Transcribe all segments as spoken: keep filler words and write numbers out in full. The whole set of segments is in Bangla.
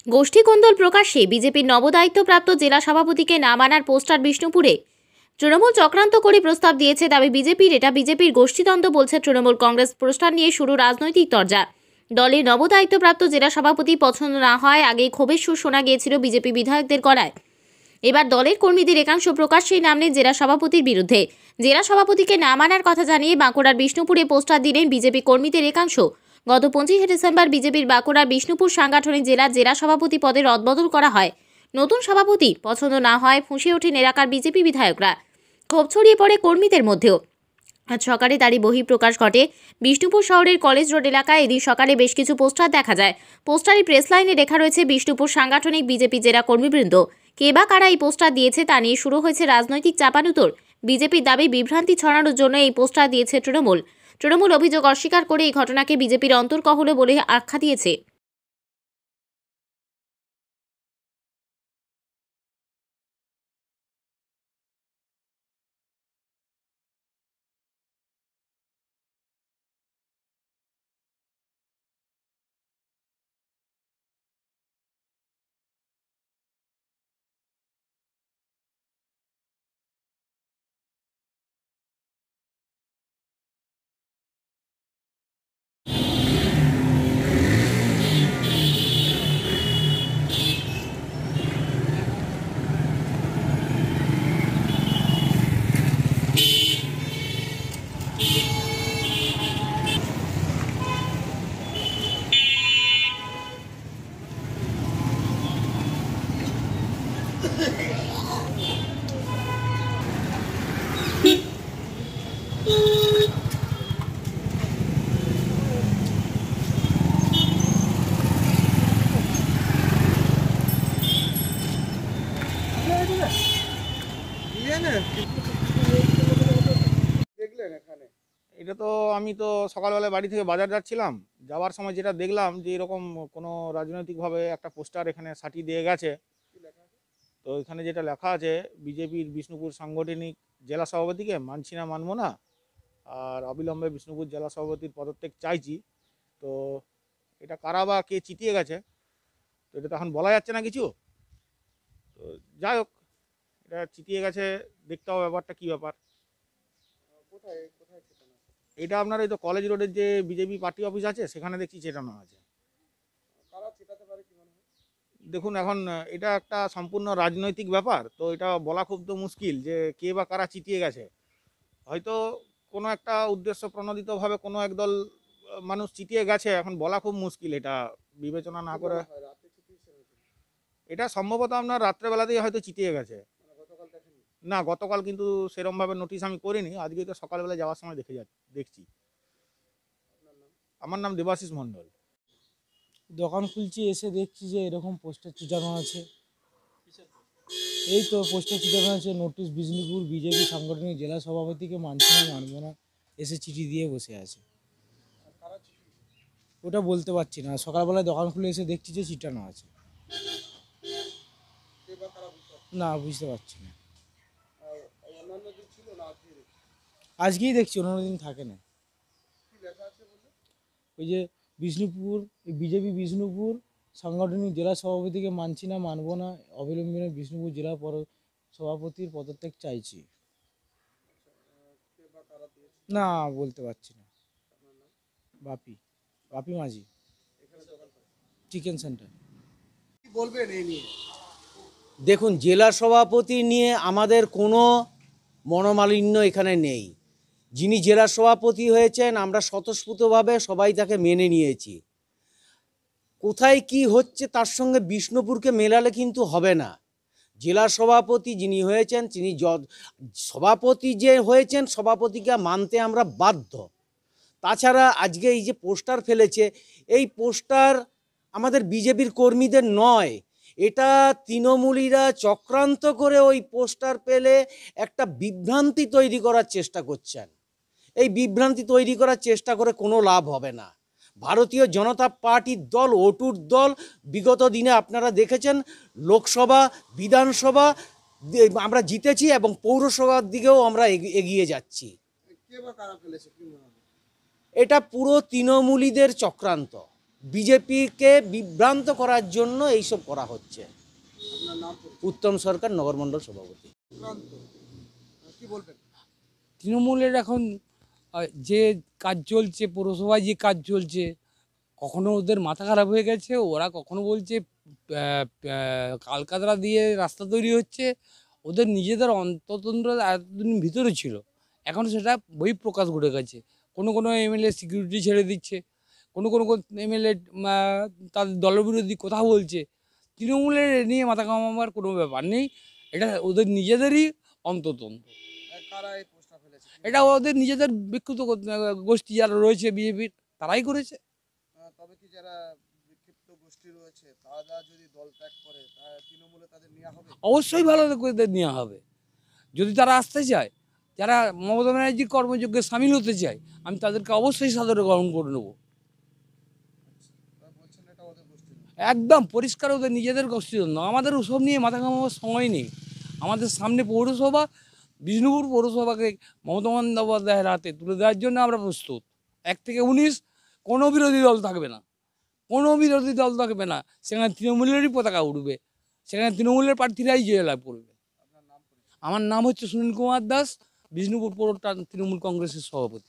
গোষ্ঠী কোন্দল প্রকাশ্যে বিজেপির নবদায়িত্বপ্রাপ্ত জেলা সভাপতিকে না মানার পোস্টার বিষ্ণুপুরে। তৃণমূল চক্রান্ত করে প্রস্তাব দিয়েছে দাবি বিজেপির। এটা বিজেপির গোষ্ঠীদ্বন্দ্ব বলছে তৃণমূল কংগ্রেস। পোস্টার নিয়ে শুরু রাজনৈতিক তরজা। দলের নবদায়িত্বপ্রাপ্ত জেলা সভাপতি পছন্দ না হয় আগেই ক্ষোভের সুর শোনা গিয়েছিল বিজেপি বিধায়কদের গলায়। এবার দলের কর্মীদের একাংশ প্রকাশ্যেই নামলেন জেলা সভাপতির বিরুদ্ধে। জেলা সভাপতিকে না মানার কথা জানিয়ে বাঁকুড়ার বিষ্ণুপুরে পোস্টার দিলেন বিজেপি কর্মীদের একাংশ। গত পঁচিশে ডিসেম্বর বিজেপির বাঁকুড়ার বিষ্ণুপুর সাংগঠনিক জেলার জেলা সভাপতি পদে রদবদল করা হয়। নতুন সভাপতি পছন্দ না হয় ফুঁসে ওঠেন এলাকার বিজেপি বিধায়করা। ক্ষোভ ছড়িয়ে পড়ে কর্মীদের মধ্যেও। আজ সকালে তারই বহিঃপ্রকাশ ঘটে। বিষ্ণুপুর শহরের কলেজ রোড এলাকায় এদিন সকালে বেশ কিছু পোস্টার দেখা যায়। পোস্টারে প্রেস লাইনে লেখা রয়েছে বিষ্ণুপুর সাংগঠনিক বিজেপি জেলা কর্মীবৃন্দ। কে বা কারা এই পোস্টার দিয়েছে তা নিয়ে শুরু হয়েছে রাজনৈতিক চাপানুতোর। বিজেপির দাবি বিভ্রান্তি ছড়ানোর জন্য এই পোস্টার দিয়েছে তৃণমূল। তৃণমূল অভিযোগ অস্বীকার করে এই ঘটনাকে বিজেপির অন্তর্কহল বলে আখ্যা দিয়েছে। এটা তো আমি তো সকালবেলায় বাড়ি থেকে বাজার যাচ্ছিলাম, যাওয়ার সময় যেটা দেখলাম যে এরকম কোনো রাজনৈতিকভাবে একটা পোস্টার এখানে সাটিয়ে দিয়ে গেছে। তো এখানে যেটা লেখা আছে, বিজেপির বিষ্ণুপুর সাংগঠনিক জেলা সভাপতিকে মানছি না মানবো না, আর অবিলম্বে বিষ্ণুপুর জেলা সভাপতির পদত্যাগ চাইছি। তো এটা কারা বা কে চিটিয়ে গেছে, তো এটা তো এখন বলা যাচ্ছে না কিছু। তো যাই হোক, এটা চিটিয়ে গেছে, দেখতে হবে ব্যাপারটা কী ব্যাপার। এটা আপনার এই তো কলেজ রোডের যে বিজেপি পার্টি অফিস আছে সেখানে দেখছি চেটানো আছে। দেখুন, এখন এটা একটা সম্পূর্ণ রাজনৈতিক ব্যাপার, তো এটা বলা খুব তো মুশকিল যে কে বা কারা চিটিয়ে গেছে। হয়তো কোনো একটা উদ্দেশ্য প্রণোদিতভাবে কোনো একদল আহ, মানুষ চিটিয়ে গেছে, এখন বলা খুব মুশকিল এটা বিবেচনা না করে। এটা সম্ভবত আপনার রাত্রেবেলাতেই হয়তো চিটিয়ে গেছে। না, গতকাল কিন্তু সেরমভাবে নোটিশ আমি করিনি, আজকে তো সকালবেলা যাওয়ার সময় দেখে যা দেখছি। আমার নাম দেবাশিস মণ্ডল। দোকান খুলছি, এসে দেখছি যে এরকম পোস্টার চিটানো আছে। এই তো পোস্টার চিটানো আছে, নোটিশ বিষ্ণুপুর বিজেপি সাংগঠনিক জেলা সভাপতিকে মানছি না মানবো না, এসে চিঠি দিয়ে বসে আছে। ওটা বলতে পারছি না, সকালবেলায় দোকান খুলে এসে দেখছি যে চিটানো আছে। না, বুঝতে পারছি না। আজকেই দেখছি, অন্য দিন থাকে না। ওই যে বিষ্ণুপুর বিজেপি বিষ্ণুপুর সাংগঠনিক জেলা সভাপতিকে মানছি না মানবো না, অবিলম্বে বিষ্ণুপুর জেলা পর সভাপতির পদত্যাগ চাইছি। না, বলতে পারছি না। বাপি বাপি মাঝি, চিকেন সেন্টার। বলবেন এই নিয়ে? দেখুন, জেলা সভাপতি নিয়ে আমাদের কোনো মনোমালিন্য এখানে নেই। যিনি জেলা সভাপতি হয়েছেন আমরা স্বতঃস্ফূর্তভাবে সবাই তাকে মেনে নিয়েছি। কোথায় কি হচ্ছে তার সঙ্গে বিষ্ণুপুরকে মেলালে কিন্তু হবে না। জেলা সভাপতি যিনি হয়েছেন তিনি সভাপতি যে হয়েছেন, সভাপতিকে মানতে আমরা বাধ্য। তাছাড়া আজকে এই যে পোস্টার ফেলেছে, এই পোস্টার আমাদের বিজেপির কর্মীদের নয়, এটা তৃণমূলীরা চক্রান্ত করে ওই পোস্টার পেলে একটা বিভ্রান্তি তৈরি করার চেষ্টা করছেন। এই বিভ্রান্তি তৈরি করার চেষ্টা করে কোনো লাভ হবে না। ভারতীয় জনতা পার্টির দল অটুট দল। বিগত দিনে আপনারা দেখেছেন লোকসভা, বিধানসভা আমরা জিতেছি এবং পৌরসভার দিকেও আমরা এগিয়ে যাচ্ছি। এটা পুরো তৃণমূলীদের চক্রান্ত। বিজেপিকে বিভ্রান্ত করার জন্য এইসব করা হচ্ছে। আপনার নাম পরিচয়? উত্তম সরকার, নগরমণ্ডল সভাপতি। বিভ্রান্ত। কি বলবেন? তৃণমূলের এখন আহ, যে কাজ চলছে, পৌরসভায় যে কাজ চলছে, কখনো ওদের মাথা খারাপ হয়ে গেছে, ওরা কখনো বলছে আহ, আহ, কালকাতরা দিয়ে রাস্তা তৈরি হচ্ছে, ওদের নিজেদের অন্ততন্ত্র এতদিন ভিতরে ছিল, এখন সেটা বহিঃপ্রকাশ ঘটে গেছে। কোনো কোনো এমএলএ সিকিউরিটি ছেড়ে দিচ্ছে, কোনো কোনো এমএলএ তাদের দলবিরোধী কথা বলছে। তৃণমূলের এ নিয়ে মাথা ঘামাবার কোনো ব্যাপার নেই, এটা ওদের নিজেদেরই অন্ততন্ত্র। কারা এই পোস্টটা ফেলেছে? এটা ওদের নিজেদের বিক্ষুব্ধ গোষ্ঠী যারা রয়েছে বিজেপির, তারাই করেছে। আহ, তবে কি যারা বিক্ষিপ্ত গোষ্ঠী রয়েছে তারা যদি দল ত্যাগ করে তাহলে তৃণমূলে তাদের নেওয়া হবে? অবশ্যই ভালো করে নেওয়া হবে যদি তারা আসতে চায়, যারা মমতা ব্যানার্জির কর্মযজ্ঞে সামিল হতে চায়, আমি তাদেরকে অবশ্যই সাদরে গ্রহণ করে নেব। তারা বলছেন এটা ওদের গোষ্ঠী নয়। একদম পরিষ্কার ওদের নিজেদের গোষ্ঠীর জন্য। আমাদের ওসব নিয়ে মাথা ঘামাবার সময় নেই। আমাদের সামনে পৌরসভা, বিষ্ণুপুর পৌরসভাকে মমতা বন্দ্যোপাধ্যায়ের হাতে তুলে দেওয়ার জন্য আমরা প্রস্তুত। এক থেকে উনিশ কোনো বিরোধী দল থাকবে না, কোনো বিরোধী দল থাকবে না, সেখানে তৃণমূলেরই পতাকা উঠবে, সেখানে তৃণমূলের প্রার্থীরাই জয়লাভ করবে। আমার নাম হচ্ছে সুনীল কুমার দাস, বিষ্ণুপুর পৌর তৃণমূল কংগ্রেসের সভাপতি।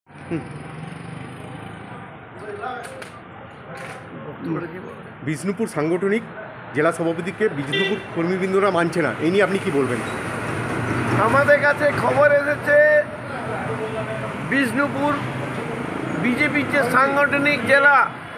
বিষ্ণুপুর সাংগঠনিক জেলা সভাপতিকে বিষ্ণুপুর কর্মীবৃন্দরা মানছে না, এই নিয়ে আপনি কি বলবেন? আমাদের কাছে খবর এসেছে বিষ্ণুপুর বিজেপির যে সাংগঠনিক জেলা,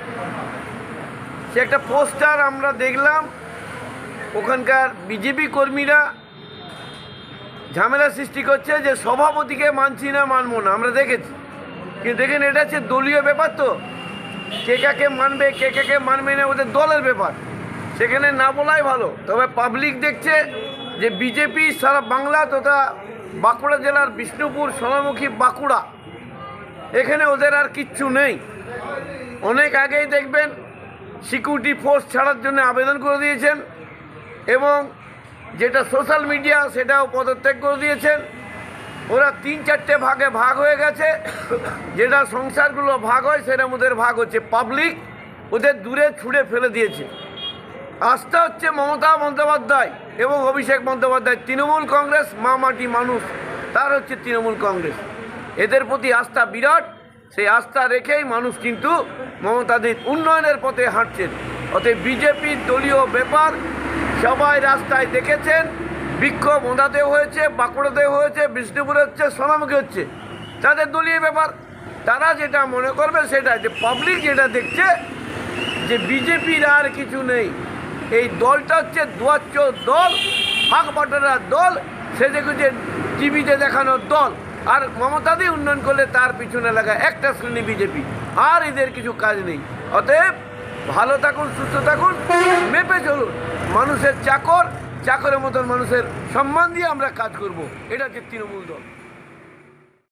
সে একটা পোস্টার আমরা দেখলাম, ওখানকার বিজেপি কর্মীরা ঝামেলা সৃষ্টি করছে যে সভাপতিকে মানছি না, মানবো না। আমরা দেখেছি, কিন্তু দেখেন এটা হচ্ছে দলীয় ব্যাপার, তো কে কাকে মানবে কে কাকে মানবে না ওদের দলের ব্যাপার, সেখানে না বলাই ভালো। তবে পাবলিক দেখছে যে বিজেপি সারা বাংলা তথা বাঁকুড়া জেলার বিষ্ণুপুর, সোনামুখী, বাঁকুড়া, এখানে ওদের আর কিচ্ছু নেই। অনেক আগেই দেখবেন সিকিউরিটি ফোর্স ছাড়ার জন্য আবেদন করে দিয়েছেন, এবং যেটা সোশ্যাল মিডিয়া সেটাও পদত্যাগ করে দিয়েছেন। ওরা তিন চারটে ভাগে ভাগ হয়ে গেছে, যেটা সংসারগুলো ভাগ হয় সেটা ওদের ভাগ হচ্ছে। পাবলিক ওদের দূরে ছুঁড়ে ফেলে দিয়েছে। আস্থা হচ্ছে মমতা বন্দ্যোপাধ্যায় এবং অভিষেক বন্দ্যোপাধ্যায়। তৃণমূল কংগ্রেস মা মাটি মানুষ, তার হচ্ছে তৃণমূল কংগ্রেস, এদের প্রতি আস্থা বিরাট। সেই আস্থা রেখেই মানুষ কিন্তু মমতাদির উন্নয়নের পথে হাঁটছেন। অতএব বিজেপির দলীয় ব্যাপার সবাই রাস্তায় দেখেছেন, বিক্ষোভ ওঁদাতেও হয়েছে, বাঁকুড়াতেও হয়েছে, বিষ্ণুপুরে হচ্ছে, সোনামুখী হচ্ছে, তাদের দলীয় ব্যাপার। তারা যেটা মনে করবে সেটা, যে পাবলিক যেটা দেখছে যে বিজেপির আর কিছু নেই, এই দলটা হচ্ছে দুয়াচ্চর দল, ফাঁক বাটারার দল, সে দেখেছে টিভিতে দেখানোর দল। আর মমতাদি উন্নয়ন করলে তার পিছনে লাগা একটা শ্রেণী বিজেপি, আর এদের কিছু কাজ নেই। অতএব ভালো থাকুন, সুস্থ থাকুন, মেপে চলুন। মানুষের চাকর, চাকরের মতন মানুষের সম্মান দিয়ে আমরা কাজ করব, এটা হচ্ছে তৃণমূল দল।